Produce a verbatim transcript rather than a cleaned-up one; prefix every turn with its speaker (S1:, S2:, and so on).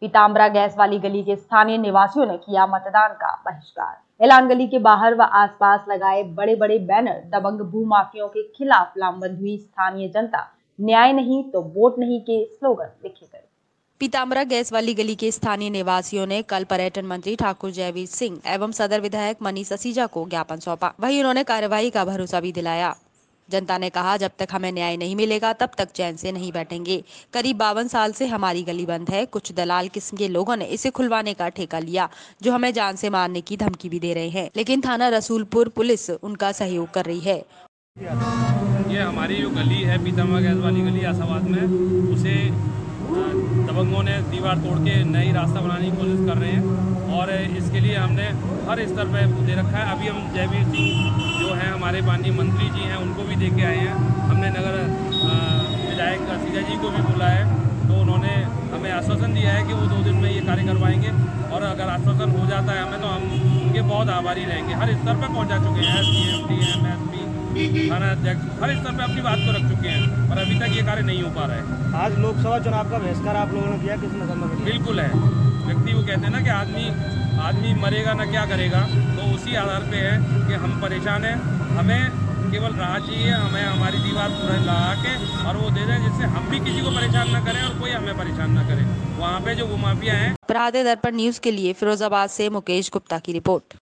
S1: Pitambara gas वाली गली के स्थानीय निवासियों ने किया मतदान का बहिष्कार। एलान गली के बाहर व आसपास लगाए बड़े बड़े बैनर दबंग भूमाफियों के खिलाफ लामबंद हुई स्थानीय जनता न्याय नहीं तो वोट नहीं के स्लोगन लिखे गए। पीताम्बरा गैस वाली गली के स्थानीय निवासियों ने कल पर्यटन मंत्री ठाकुर जयवीर सिंह एवं सदर विधायक मनीष असीजा को ज्ञापन सौंपा। वहीं उन्होंने कार्रवाई का भरोसा भी दिलाया। जनता ने कहा, जब तक हमें न्याय नहीं मिलेगा तब तक चैन से नहीं बैठेंगे। करीब बावन साल से हमारी गली बंद है। कुछ दलाल किस्म के लोगों ने इसे खुलवाने का ठेका लिया, जो हमें जान से मारने की धमकी भी दे रहे हैं, लेकिन थाना रसूलपुर पुलिस उनका सहयोग कर रही है।
S2: ये हमारी जो गली है पीताम्बरा गैस वाली गली आसाबाद में, उसे दबंगों ने दीवार तोड़ के नई रास्ता बनाने की कोशिश कर रहे हैं और इसके लिए हमने हर स्तर पर दे रखा है। अभी हम जयवीर सिंह जो हैं हमारे माननीय मंत्री जी हैं, उनको भी दे के आए हैं। हमने नगर विधायक असीजा जी को भी बुलाया है, तो उन्होंने हमें आश्वासन दिया है कि वो दो दिन में ये कार्य करवाएंगे और अगर आश्वासन हो जाता है हमें तो हम उनके बहुत आभारी रहेंगे। हर स्तर पर पहुँचा चुके हैं, S D M D M S P थाना अध्यक्ष हर स्तर पे अपनी बात को रख चुके हैं, पर अभी तक ये कार्य नहीं हो पा रहा है।
S3: आज लोकसभा चुनाव का बहिष्कार आप लोगों ने किया, किस मतलब में?
S2: बिल्कुल है। व्यक्ति वो कहते हैं ना कि आदमी आदमी मरेगा ना क्या करेगा, तो उसी आधार पे है कि हम परेशान हैं। हमें केवल राह चाहिए, हमें हमारी दीवार पूरा लगा के और वो दे दें, जिससे हम भी किसी को परेशान ना करें और कोई हमें परेशान ना करे। वहाँ पे जो वो माफिया है।
S1: प्रहार दर्पण न्यूज के लिए फिरोजाबाद से मुकेश गुप्ता की रिपोर्ट।